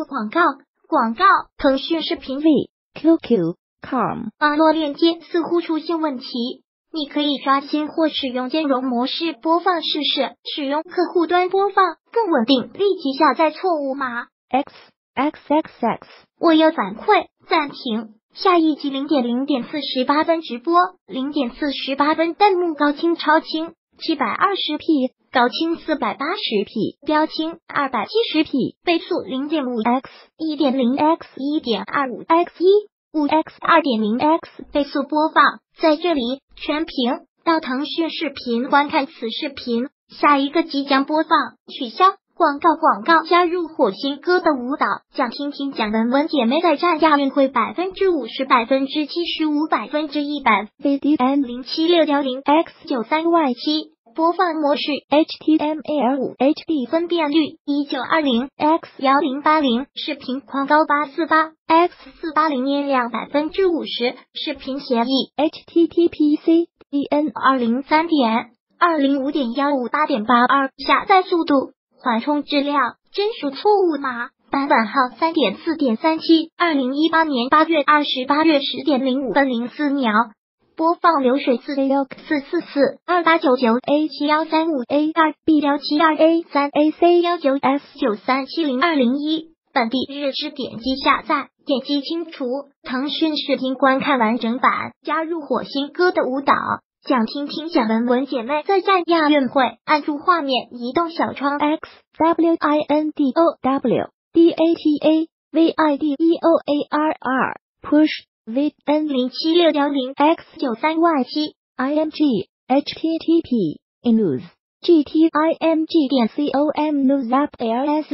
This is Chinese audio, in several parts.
广告。腾讯视频 QQ.com 网络链接似乎出现问题，你可以刷新或使用兼容模式播放试试，使用客户端播放更稳定。立即下载错误码 XXXX。 我要反馈，暂停。下一集0:48分直播，0:48分弹幕高清超清720p，高清480p，标清270p，倍速0.5x 1.0x 1.25x 5x 2.0x 倍速播放。在这里全屏到腾讯视频观看此视频，下一个即将播放，取消。广告加入火星哥的舞蹈，讲听听讲文文姐妹在战亚运会50%、75%、100%。VDM 07610X93Y7 播放模式 HTML5 HD 分辨率1920 X1080 视频框高848 X480 音量50%，视频协议 HTTPC DN 203.205.158.82，下载速度。缓冲质量，真属错误码，版本号3.4.37， 2018年8月28日10:05分04秒。播放流水字 444 2899 A7135 A2 B172 A3 AC19 S9370201，本地日志点击下载，点击清除。腾讯视频观看完整版，加入火星哥的舞蹈。想听听讲文文姐妹在战亚运会，按住画面移动小窗 XWINDOW DATA VIDEOARR Push VN 07610 X93Y7 IMG HTTP News GTIMG.com News App LS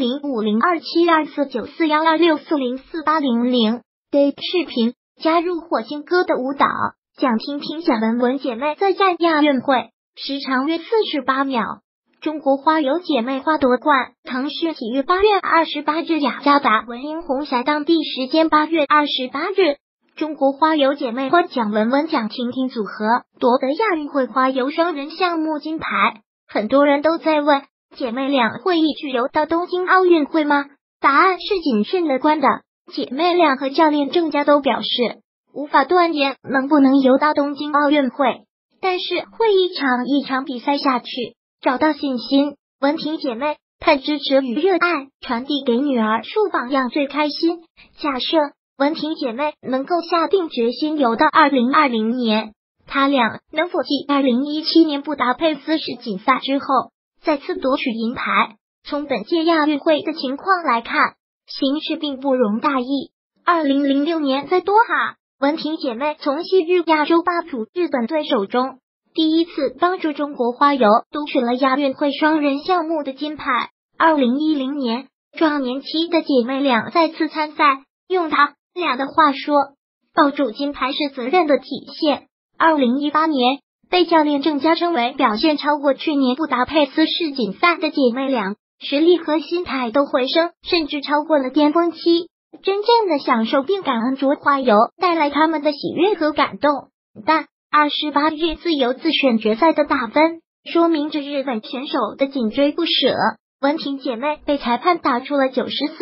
050272494126404800 Date 视频加入火星哥的舞蹈。想听听讲文文姐妹在战亚运会，时长约48秒。中国花游姐妹花夺冠。腾讯体育8月28日雅加达文英红霞当地时间8月28日，中国花游姐妹花蒋雯雯、蒋婷婷组合夺得亚运会花游双人项目金牌。很多人都在问，姐妹俩会一起游到东京奥运会吗？答案是谨慎乐观的。姐妹俩和教练郑佳都表示，无法断言能不能游到东京奥运会，但是会一场一场比赛下去，找到信心。文婷姐妹太支持与热爱，传递给女儿树榜样最开心。假设文婷姐妹能够下定决心游到2020年，她俩能否继2017年布达佩斯世锦赛之后再次夺取银牌？从本届亚运会的情况来看，形势并不容大意。2006年在多哈，文婷姐妹从昔日亚洲霸主日本队手中第一次帮助中国花游夺取了亚运会双人项目的金牌。2010年，壮年期的姐妹俩再次参赛，用她俩的话说，抱住金牌是责任的体现。2018年，被教练郑佳称为表现超过去年布达佩斯世锦赛的姐妹俩，实力和心态都回升，甚至超过了巅峰期。真正的享受并感恩着花游带来他们的喜悦和感动。但28日自由自选决赛的大分，说明着日本选手的紧追不舍。文婷姐妹被裁判打出了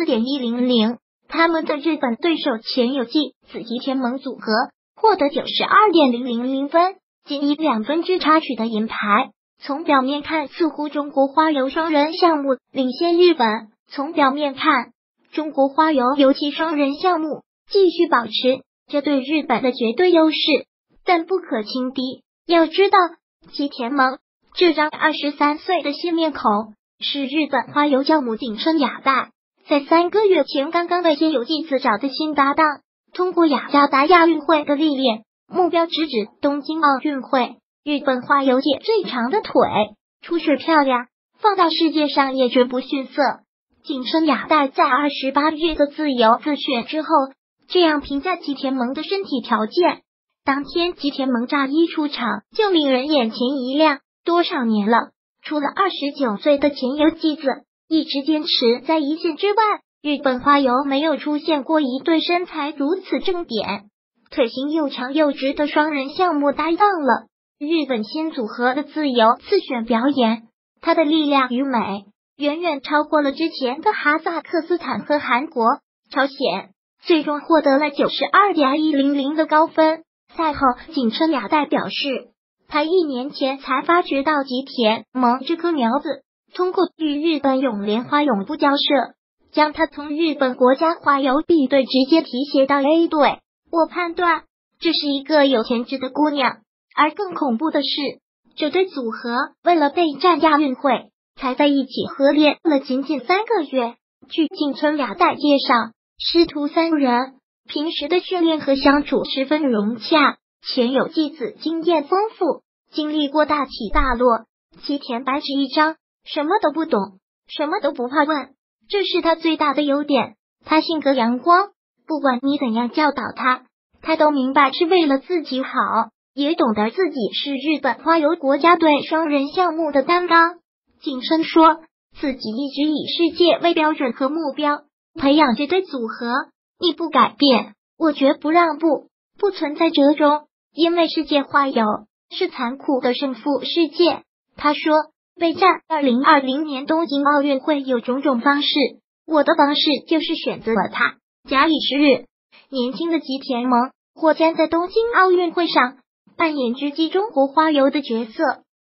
94.100，他们的日本对手前有纪子吉田萌组合获得92.000分，仅以2分之差取得银牌。从表面看，似乎中国花游双人项目领先日本。从表面看，中国花游尤其双人项目继续保持这对日本的绝对优势，但不可轻敌。要知道，吉田萌这张23岁的新面孔是日本花游教母井村雅代，在3个月前刚刚为先有纪子找的新搭档。通过雅加达亚运会的历练，目标直指东京奥运会。日本花游界最长的腿，出水漂亮，放到世界上也绝不逊色。井村雅代在28日的自由自选之后，这样评价吉田萌的身体条件：当天吉田萌乍一出场就令人眼前一亮，多少年了，除了29岁的前游纪子一直坚持在一线之外，日本花游没有出现过一对身材如此正点、腿型又长又直的双人项目搭档了。日本新组合的自由自选表演，它的力量与美远远超过了之前的哈萨克斯坦和韩国、朝鲜，最终获得了92.100的高分。赛后，景春雅代表示，他1年前才发掘到吉田萌这棵苗子，通过与日本泳联花泳部交涉，将他从日本国家花游 B 队直接提携到 A 队。我判断这是一个有潜质的姑娘，而更恐怖的是，这对组合为了备战亚运会，才在一起合练了仅3个月。据景春雅代介绍，师徒3人平时的训练和相处十分融洽，前有继子经验丰富，经历过大起大落。吉田白纸一张，什么都不懂，什么都不怕问，这是他最大的优点。他性格阳光，不管你怎样教导他，他都明白是为了自己好，也懂得自己是日本花游国家队双人项目的担当。景春说，自己一直以世界为标准和目标，培养这对组合，你不改变，我绝不让步，不存在折中，因为世界花游是残酷的胜负世界。他说，备战2020年东京奥运会有种种方式，我的方式就是选择了他。假以时日，年轻的吉田萌或将在东京奥运会上扮演狙击中国花游的角色。